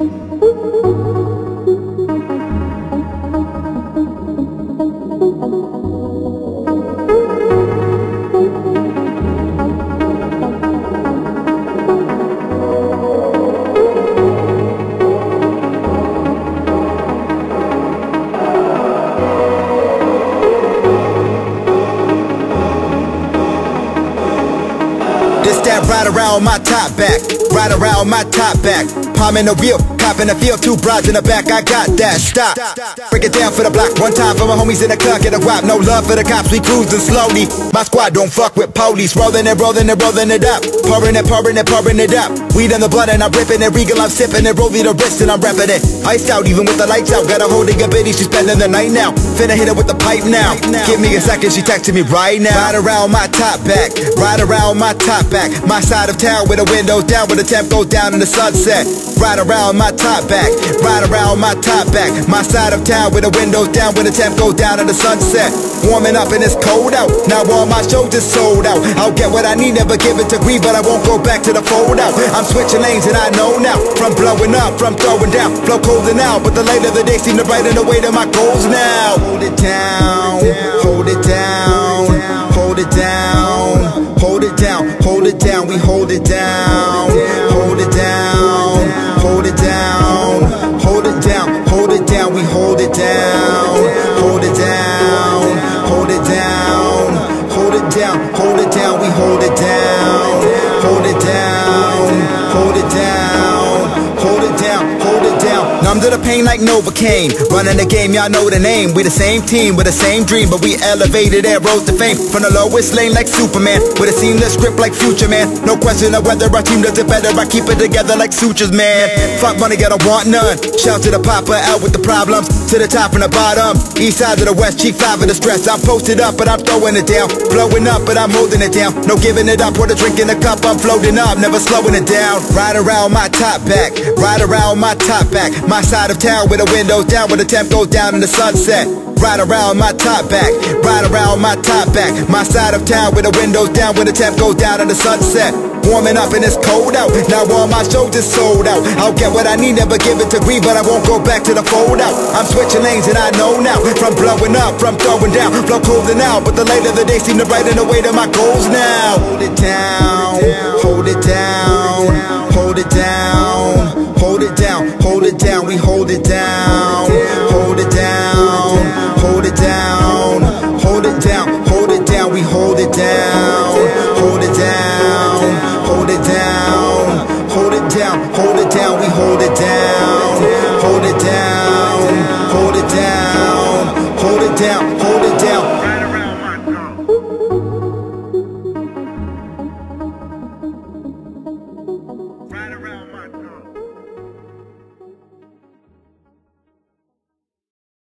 Ride around my top back, ride around my top back. Palm in the wheel, cop in the field, two broads in the back, I got that. Stop, break it down for the block. One time for my homies in the club, get a whop. No love for the cops, we cruising slowly. My squad don't fuck with police. Rolling it, rolling it, rolling it up. Pouring it, pouring it, pouring it up. Weed in the blood and I'm ripping it. Regal, I'm sipping it. Rolling the wrist and I'm repping it. Iced out, even with the lights out. Got a hold of your bitty, she's spending the night now. Finna hit her with the pipe now. Give me a second, she texting me right now. Ride around my top back, ride around my top back. My side of town with the windows down, with the temp goes down in the sunset. Ride around my top back, ride around my top back. My side of town with the windows down, with the temp goes down in the sunset. Warming up and it's cold out, now all my shows is sold out. I'll get what I need, never give it to greed, but I won't go back to the fold out. I'm switching lanes and I know now, from blowing up, from throwing down. Flow closing out, but the light of the day seem to brighten the way to my goals now. Hold it down, hold it down, hold it down, hold it down, hold it down, we hold it down, hold it down, hold it down, hold it down, hold it down, we hold it down, hold it down, hold it down, hold it down, hold it down, we hold it down, hold it down, hold it down, hold it down, hold it down. Numb to the pain like Novocaine, running the game, y'all know the name. We the same team with the same dream, but we elevated and rose to fame. From the lowest lane like Superman, with a seamless script like Future Man. No question of whether our team does it better, I keep it together like sutures, man. Fuck money, I don't want none. Shout to the Papa, out with the problems, to the top and the bottom. East side of the west, Chief 5 of the stress. I'm posted up, but I'm throwing it down. Blowing up, but I'm holding it down. No giving it up, or the drink in the cup, I'm floating up, never slowing it down. Ride around my top back, ride around my top back. My side of town with the windows down, with the temp goes down in the sunset. Ride around my top back, ride around my top back. My side of town with the windows down, with the temp goes down in the sunset. Warming up and it's cold out, now all my shows is sold out. I'll get what I need, never give it to greed, but I won't go back to the fold out. I'm switching lanes and I know now, from blowing up, from throwing down. Flow closing out, but the light of the day seem to brighten the way to my goals now. Hold it down, hold it down, hold it down, hold it down, hold it down, we hold it down, hold it down, hold it down, hold it down, hold it down, we hold it down, hold it down, hold it down, hold it down, hold it down, we hold it down, hold it down, hold it down, hold it down.